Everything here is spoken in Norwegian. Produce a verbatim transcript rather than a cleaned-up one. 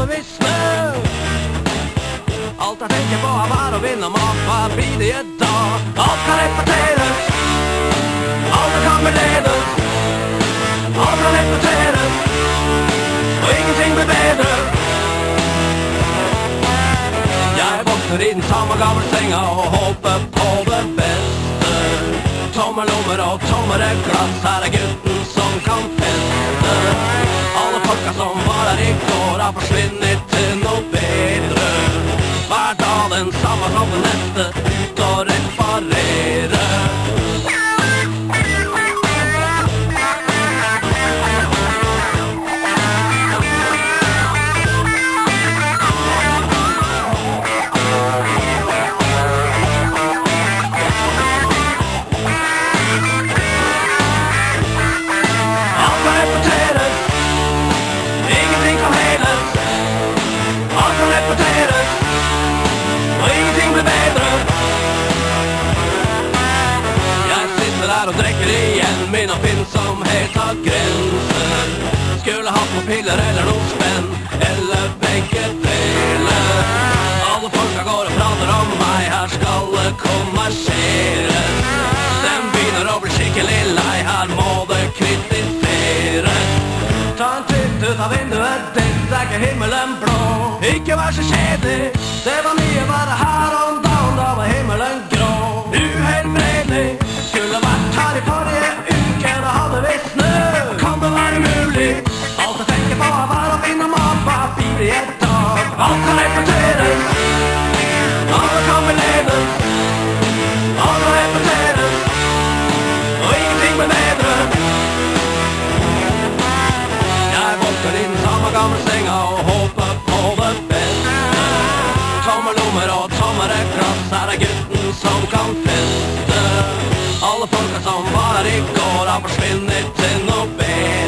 vi snø. Alt jeg tenker på er vær og vind og mat, hva blir det i dag? Alt kan repeteres, alt kan beledes. Alt kan repeteres, og ingenting blir bedre. Jeg våkner i den samme gamle senga og håper på det beste. Tomme lommer og tommere glass, her er gutten som kan feste. Alle folka som var der i går har forsvinnet til noe bedre. Hver dag den samme som den neste, ut og reparere. Og drekker igjen min oppfinnsomhet av grenser. Skulle hatt noen piller eller noen spenn, eller begge deler. Alle folka går og prater om meg, her skal det kommerseres. Den begynner å bli skikkelig lei, her må det kritiseres. Ta en titt ut av vinduet ditt, det er ikke himmelen blå. Ikke vær så kjedelig, det var mye bare her om dagen, da var himmelen grå. Uhelbredelig, skulle vært her i forrige uke, da hadde vi snø. Kan det være mulig? Alt jeg tenker på er vær og vind og mat, hva blir det i et dag? Alt kan repeteres, alle kan beledes. Alt kan repeteres, og ingenting blir bedre. Jeg våkner i den samme gamle senga og håper på det beste. Tomme lommer og tommere glass, her er gutten som kan feste. Alle folka som var her i går har forsvinnet til noe bedre.